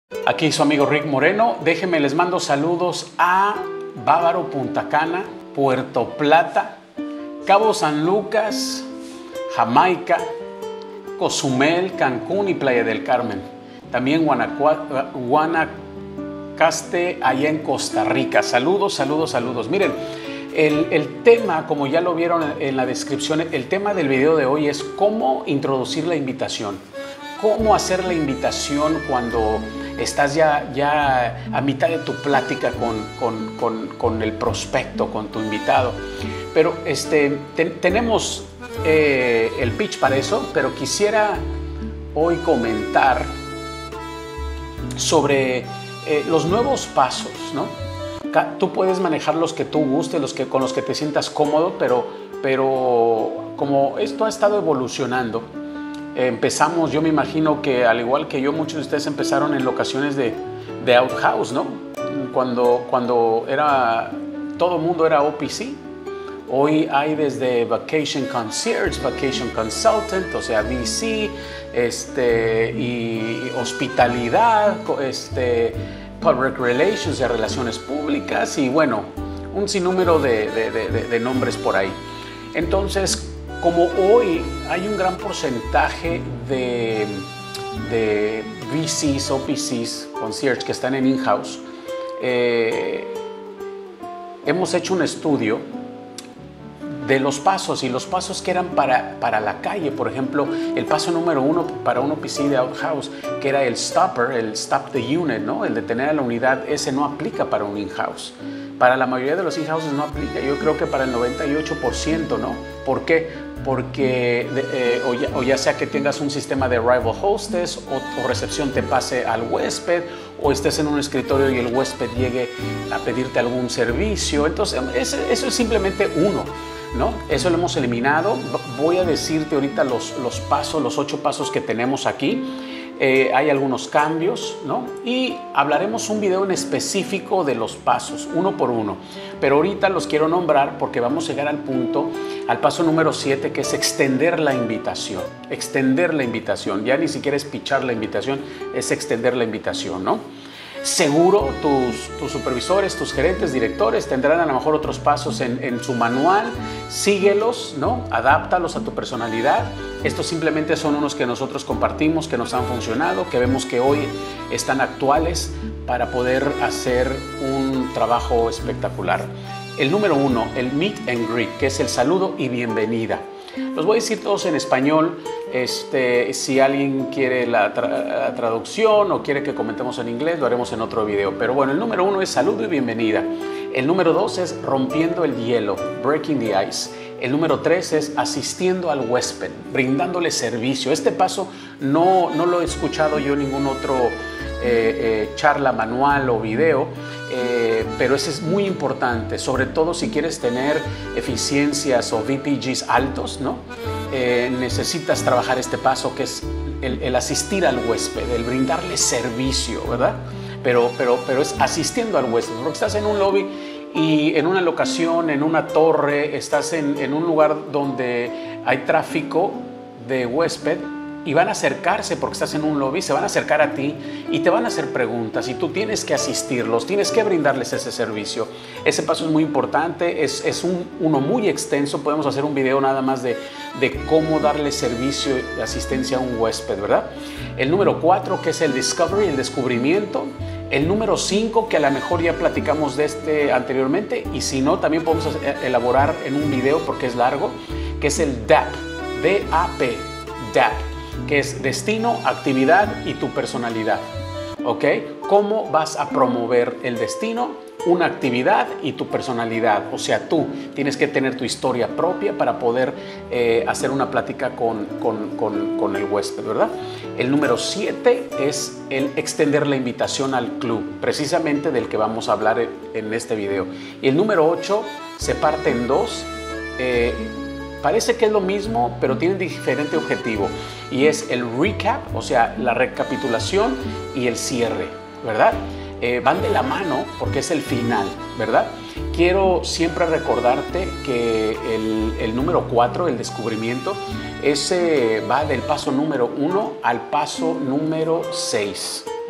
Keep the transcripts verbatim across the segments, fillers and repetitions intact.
Aquí su amigo Rick Moreno. Déjenme, les mando saludos a Bávaro, Punta Cana, Puerto Plata, Cabo San Lucas, Jamaica, Cozumel, Cancún y Playa del Carmen. También Guanajuato, Guanacaste, allá en Costa Rica. Saludos, saludos, saludos. Miren, el, el tema, como ya lo vieron en la descripción, el tema del video de hoy es cómo introducir la invitación. Cómo hacer la invitación cuando estás ya, ya a mitad de tu plática con, con, con, con el prospecto, con tu invitado. Pero este, te, tenemos eh, el pitch para eso, pero quisiera hoy comentar sobre eh, los nuevos pasos, ¿no? Tú puedes manejar los que tú gustes, los que, con los que te sientas cómodo, pero, pero como esto ha estado evolucionando, empezamos, yo me imagino que al igual que yo, muchos de ustedes empezaron en locaciones de, de outhouse, ¿no? Cuando, cuando era, todo el mundo era O P C. Hoy hay desde Vacation Concierge, Vacation Consultant, o sea, V C, este, y hospitalidad, este, Public Relations, de relaciones públicas, y bueno, un sinnúmero de, de, de, de nombres por ahí. Entonces, como hoy hay un gran porcentaje de, de V Cs, O P Cs, concierge que están en in-house, eh, hemos hecho un estudio de los pasos y los pasos que eran para, para la calle. Por ejemplo, el paso número uno para un O P C de outhouse, que era el stopper, el stop the unit, ¿no? El detener a la unidad, ese no aplica para un in-house. Para la mayoría de los in-houses no aplica, yo creo que para el noventa y ocho por ciento, ¿no? ¿Por qué? Porque eh, o, ya, o ya sea que tengas un sistema de arrival hostess o, o recepción te pase al huésped, o estés en un escritorio y el huésped llegue a pedirte algún servicio. Entonces, eso, eso es simplemente uno, ¿no? Eso lo hemos eliminado. Voy a decirte ahorita los, los pasos, los ocho pasos que tenemos aquí. Eh, hay algunos cambios, ¿no? Y hablaremos un video en específico de los pasos, uno por uno. Pero ahorita los quiero nombrar porque vamos a llegar al punto, al paso número siete, que es extender la invitación. Extender la invitación. Ya ni siquiera es pichar la invitación, es extender la invitación, ¿no? Seguro tus, tus supervisores, tus gerentes, directores tendrán a lo mejor otros pasos en, en su manual. Síguelos, ¿no? Adáptalos a tu personalidad. Estos simplemente son unos que nosotros compartimos, que nos han funcionado, que vemos que hoy están actuales para poder hacer un trabajo espectacular. El número uno, el meet and greet, que es el saludo y bienvenida. Los voy a decir todos en español. Este, si alguien quiere la, tra la traducción o quiere que comentemos en inglés, lo haremos en otro video. Pero bueno, el número uno es saludo y bienvenida. El número dos es rompiendo el hielo, breaking the ice. El número tres es asistiendo al huésped, brindándole servicio. Este paso no, no lo he escuchado yo en ningún otro eh, eh, charla, manual o video, eh, pero ese es muy importante, sobre todo si quieres tener eficiencias o V P Gs altos, ¿no? Eh, necesitas trabajar este paso, que es el, el asistir al huésped, el brindarle servicio, ¿verdad? Pero, pero, pero es asistiendo al huésped, porque estás en un lobby y en una locación, en una torre, estás en, en un lugar donde hay tráfico de huésped y van a acercarse, porque estás en un lobby, se van a acercar a ti y te van a hacer preguntas y tú tienes que asistirlos, tienes que brindarles ese servicio. Ese paso es muy importante, es, es un, uno muy extenso. Podemos hacer un video nada más de, de cómo darle servicio y asistencia a un huésped, ¿verdad? El número cuatro, que es el discovery, el descubrimiento. El número cinco, que a lo mejor ya platicamos de este anteriormente, y si no, también podemos elaborar en un video porque es largo, que es el D A P, D A P, D A P, que es destino, actividad y tu personalidad. ¿Ok? ¿Cómo vas a promover el destino, una actividad y tu personalidad? O sea, tú tienes que tener tu historia propia para poder eh, hacer una plática con, con, con, con el huésped, ¿verdad? El número siete es el extender la invitación al club, precisamente del que vamos a hablar en este video. Y el número ocho se parte en dos. Eh, Parece que es lo mismo, pero tienen diferente objetivo, y es el recap, o sea, la recapitulación, y el cierre, ¿verdad? Eh, van de la mano porque es el final, ¿verdad? Quiero siempre recordarte que el, el número cuatro, el descubrimiento, ese va del paso número uno al paso número seis.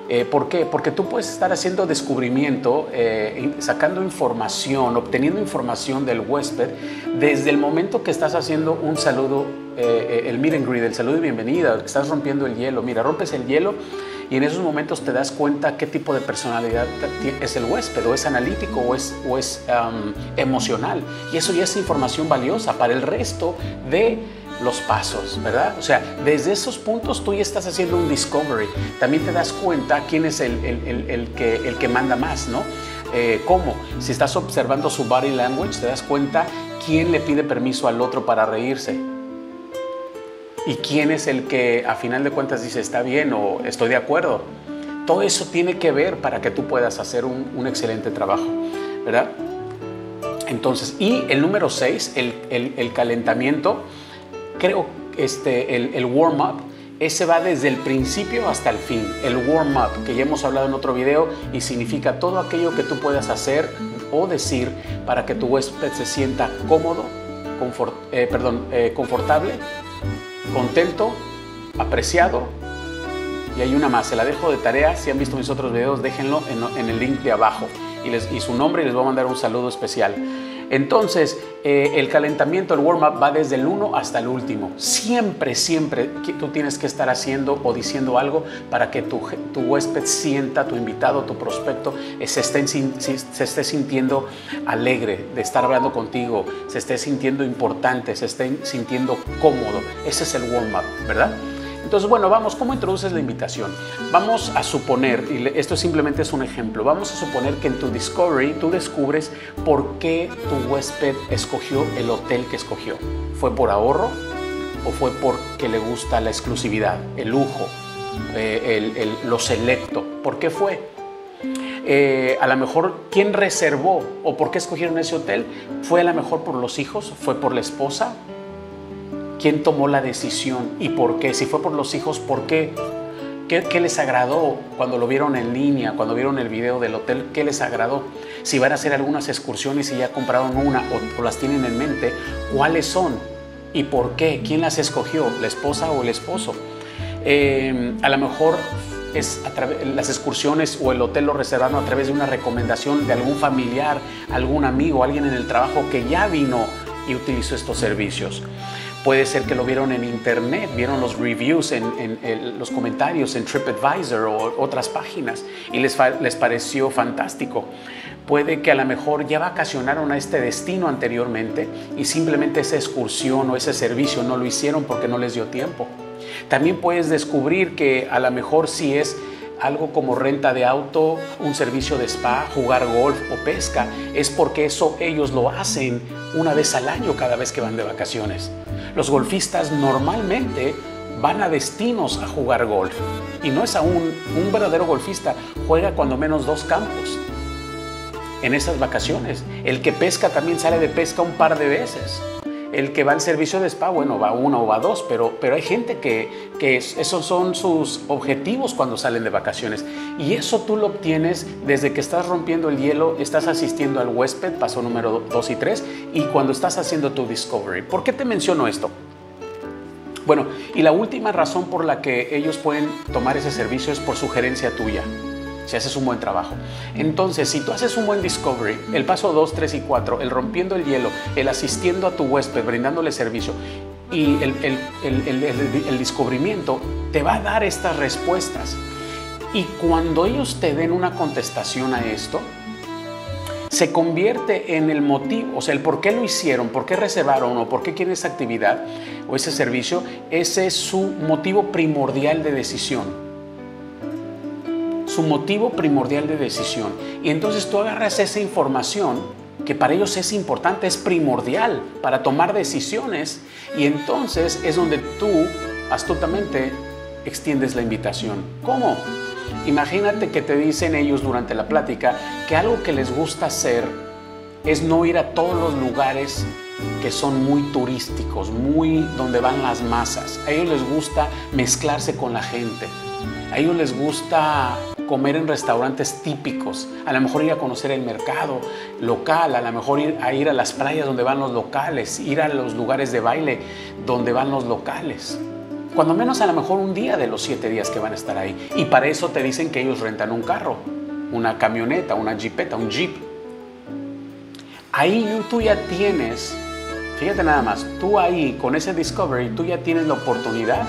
Eh, ¿Por qué? Porque tú puedes estar haciendo descubrimiento, eh, sacando información, obteniendo información del huésped desde el momento que estás haciendo un saludo, eh, el meet and greet, el saludo y bienvenida, que estás rompiendo el hielo. Mira, rompes el hielo y en esos momentos te das cuenta qué tipo de personalidad es el huésped, o es analítico o es, o es um, emocional. Y eso ya es información valiosa para el resto de los pasos, ¿verdad? O sea, desde esos puntos tú ya estás haciendo un discovery. También te das cuenta quién es el, el, el, el, que, el que manda más, ¿no? Eh, ¿Cómo? Si estás observando su body language, te das cuenta quién le pide permiso al otro para reírse. Y quién es el que a final de cuentas dice está bien o estoy de acuerdo. Todo eso tiene que ver para que tú puedas hacer un, un excelente trabajo, ¿verdad? Entonces, y el número seis, el, el, el calentamiento, creo este, el, el warm-up, ese va desde el principio hasta el fin. El warm-up, que ya hemos hablado en otro video, y significa todo aquello que tú puedas hacer o decir para que tu huésped se sienta cómodo, confort, eh, perdón, eh, confortable, contento, apreciado. Y hay una más, se la dejo de tarea. Si han visto mis otros videos, déjenlo en, en el link de abajo y, les, y su nombre, y les voy a mandar un saludo especial. Entonces, eh, el calentamiento, el warm-up, va desde el uno hasta el último. Siempre, siempre tú tienes que estar haciendo o diciendo algo para que tu, tu huésped sienta, tu invitado, tu prospecto, eh, se, esté, se esté sintiendo alegre de estar hablando contigo, se esté sintiendo importante, se esté sintiendo cómodo. Ese es el warm-up, ¿verdad? Entonces, bueno, vamos, ¿cómo introduces la invitación? Vamos a suponer, y esto simplemente es un ejemplo, vamos a suponer que en tu discovery tú descubres por qué tu huésped escogió el hotel que escogió. ¿Fue por ahorro o fue porque le gusta la exclusividad, el lujo, eh, el, el, lo selecto? ¿Por qué fue? Eh, a lo mejor, ¿quién reservó o por qué escogieron ese hotel? ¿Fue a lo mejor por los hijos? ¿Fue por la esposa? ¿Quién tomó la decisión y por qué? Si fue por los hijos, ¿por qué? ¿Qué, qué les agradó cuando lo vieron en línea, cuando vieron el video del hotel? ¿Qué les agradó? Si van a hacer algunas excursiones y ya compraron una o, o las tienen en mente, ¿cuáles son? ¿Y por qué? ¿Quién las escogió? ¿La esposa o el esposo? Eh, a lo mejor es a través, las excursiones o el hotel lo reservaron a través de una recomendación de algún familiar, algún amigo, alguien en el trabajo que ya vino y utilizó estos servicios. Puede ser que lo vieron en internet, vieron los reviews, en, en, en los comentarios en TripAdvisor o otras páginas y les, les pareció fantástico. Puede que a lo mejor ya vacacionaron a este destino anteriormente y simplemente esa excursión o ese servicio no lo hicieron porque no les dio tiempo. También puedes descubrir que a lo mejor si es algo como renta de auto, un servicio de spa, jugar golf o pesca, es porque eso ellos lo hacen una vez al año cada vez que van de vacaciones. Los golfistas normalmente van a destinos a jugar golf y no es aún un verdadero golfista, juega cuando menos dos campos en esas vacaciones. El que pesca también sale de pesca un par de veces. El que va al servicio de spa, bueno, va uno o va dos, pero, pero hay gente que, que es, esos son sus objetivos cuando salen de vacaciones. Y eso tú lo obtienes desde que estás rompiendo el hielo, estás asistiendo al huésped, paso número dos y tres, y cuando estás haciendo tu discovery. ¿Por qué te menciono esto? Bueno, y la última razón por la que ellos pueden tomar ese servicio es por sugerencia tuya, si haces un buen trabajo. Entonces, si tú haces un buen discovery, el paso dos, tres y cuatro, el rompiendo el hielo, el asistiendo a tu huésped, brindándole servicio y el, el, el, el, el, el descubrimiento, te va a dar estas respuestas. Y cuando ellos te den una contestación a esto, se convierte en el motivo, o sea, el por qué lo hicieron, por qué reservaron o por qué quieren esa actividad o ese servicio, ese es su motivo primordial de decisión. Su motivo primordial de decisión. Y entonces tú agarras esa información que para ellos es importante, es primordial para tomar decisiones, y entonces es donde tú astutamente extiendes la invitación. ¿Cómo? Imagínate que te dicen ellos durante la plática que algo que les gusta hacer es no ir a todos los lugares que son muy turísticos, muy donde van las masas. A ellos les gusta mezclarse con la gente. A ellos les gusta comer en restaurantes típicos, a lo mejor ir a conocer el mercado local, a lo mejor ir a ir a las playas donde van los locales, ir a los lugares de baile donde van los locales. Cuando menos a lo mejor un día de los siete días que van a estar ahí. Y para eso te dicen que ellos rentan un carro, una camioneta, una jeepeta, un jeep. Ahí tú ya tienes, fíjate nada más, tú ahí con ese Discovery, tú ya tienes la oportunidad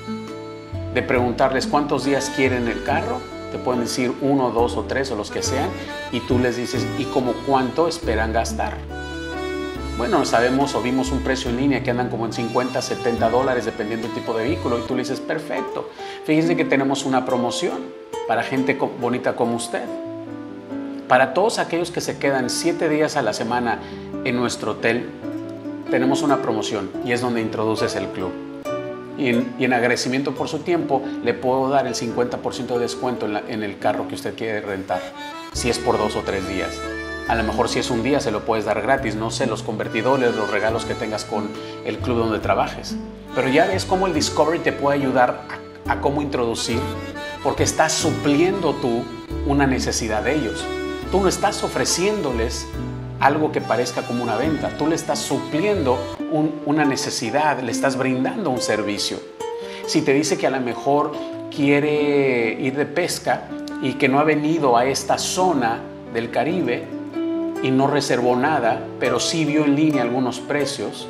de preguntarles cuántos días quieren el carro. Te pueden decir uno, dos o tres o los que sean, y tú les dices, ¿y como cuánto esperan gastar? Bueno, sabemos o vimos un precio en línea que andan como en cincuenta, setenta dólares dependiendo del tipo de vehículo, y tú le dices, perfecto. Fíjense que tenemos una promoción para gente bonita como usted. Para todos aquellos que se quedan siete días a la semana en nuestro hotel, tenemos una promoción y es donde introduces el club. Y en, y en agradecimiento por su tiempo, le puedo dar el cincuenta por ciento de descuento en, la, en el carro que usted quiere rentar, si es por dos o tres días. A lo mejor si es un día se lo puedes dar gratis, no sé, los convertidores, los regalos que tengas con el club donde trabajes. Pero ya ves cómo el Discovery te puede ayudar a, a cómo introducir, porque estás supliendo tú una necesidad de ellos. Tú no estás ofreciéndoles algo que parezca como una venta, tú le estás supliendo un, una necesidad, le estás brindando un servicio. Si te dice que a lo mejor quiere ir de pesca y que no ha venido a esta zona del Caribe y no reservó nada, pero sí vio en línea algunos precios,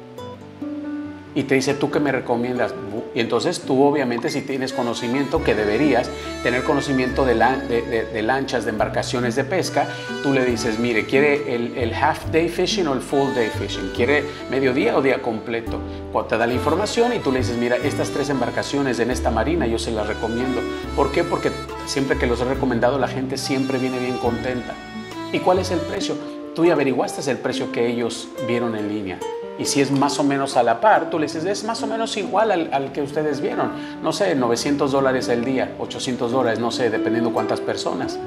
y te dice, ¿tú qué me recomiendas? Y entonces tú obviamente, si tienes conocimiento, que deberías tener conocimiento de, la, de, de, de lanchas, de embarcaciones de pesca, tú le dices, mire, ¿quiere el, el half day fishing o el full day fishing? ¿Quiere mediodía o día completo? Cuando te da la información y tú le dices, mira, estas tres embarcaciones en esta marina yo se las recomiendo. ¿Por qué? Porque siempre que los he recomendado la gente siempre viene bien contenta. ¿Y cuál es el precio? Tú ya averiguaste el precio que ellos vieron en línea. Y si es más o menos a la par, tú le dices, es más o menos igual al, al que ustedes vieron. No sé, novecientos dólares al día, ochocientos dólares, no sé, dependiendo cuántas personas.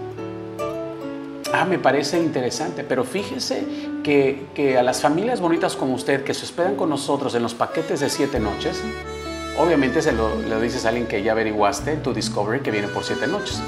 Ah, me parece interesante, pero fíjese que, que a las familias bonitas como usted, que se hospedan con nosotros en los paquetes de siete noches, obviamente se lo, le dices a alguien que ya averiguaste tu Discovery que viene por siete noches.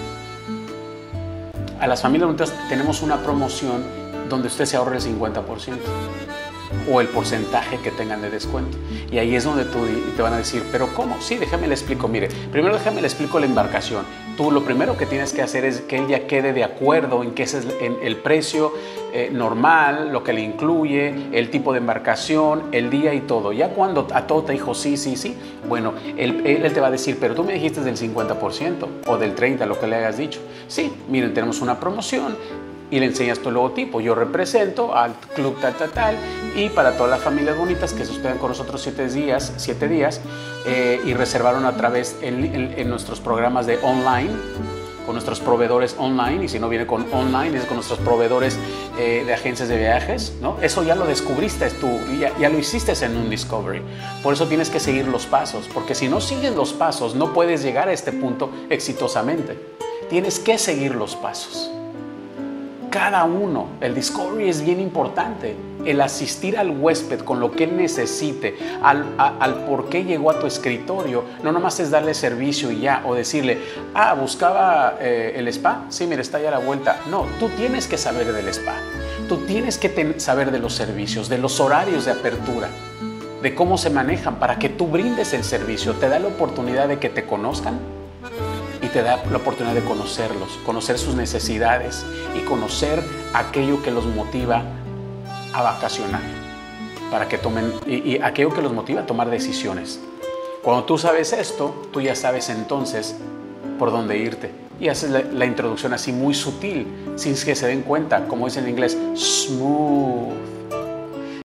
A las familias bonitas tenemos una promoción donde usted se ahorra el cincuenta por ciento. O el porcentaje que tengan de descuento. Y ahí es donde tú te van a decir, ¿pero cómo? Sí, déjame le explico. Mire, primero déjame le explico la embarcación. Tú lo primero que tienes que hacer es que él ya quede de acuerdo en que ese es el, el precio eh, normal, lo que le incluye, el tipo de embarcación, el día y todo. Ya cuando a todo te dijo sí, sí, sí, bueno, él, él, él te va a decir, pero tú me dijiste del cincuenta por ciento o del treinta por ciento, lo que le hayas dicho. Sí, miren, tenemos una promoción. Y le enseñas tu logotipo. Yo represento al club tal, tal, tal. Y para todas las familias bonitas que se hospedan con nosotros siete días, siete días eh, y reservaron a través en, en, en nuestros programas de online, con nuestros proveedores online. Y si no viene con online, es con nuestros proveedores eh, de agencias de viajes, ¿no? Eso ya lo descubriste tú, ya, ya lo hiciste en un Discovery. Por eso tienes que seguir los pasos, porque si no sigues los pasos, no puedes llegar a este punto exitosamente. Tienes que seguir los pasos. Cada uno, el Discovery es bien importante, el asistir al huésped con lo que él necesite, al, a, al por qué llegó a tu escritorio, no nomás es darle servicio y ya, o decirle, ah, buscaba eh, el spa, sí, mira, está ya a la vuelta. No, tú tienes que saber del spa, tú tienes que ten, saber de los servicios, de los horarios de apertura, de cómo se manejan para que tú brindes el servicio, te da la oportunidad de que te conozcan. Y te da la oportunidad de conocerlos, conocer sus necesidades y conocer aquello que los motiva a vacacionar, para que tomen, y, y aquello que los motiva a tomar decisiones. Cuando tú sabes esto, tú ya sabes entonces por dónde irte. Y haces la, la introducción así muy sutil, sin que se den cuenta, como dicen en inglés, smooth.